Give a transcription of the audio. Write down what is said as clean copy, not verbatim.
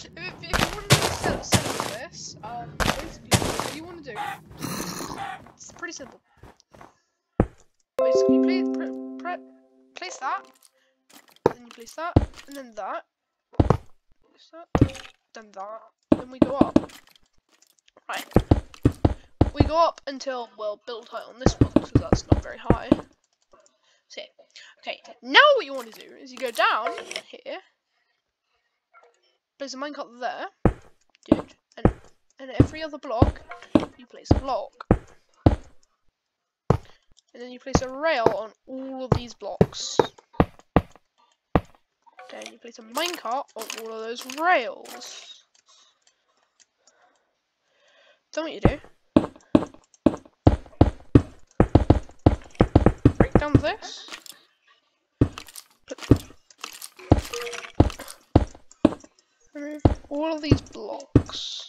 If you want to settle this, basically what you want to do, it's pretty simple. Basically, place that, then you place that, and then that, place that, then that, then we go up. Right. We go up until, well, build height on this one, because that's not very high. So, okay, now what you want to do is you go down here, place a minecart there, dude, and every other block, you place a block. And then you place a rail on all of these blocks. Okay, and you place a minecart on all of those rails. Then what you do, break down this. Remove all of these blocks.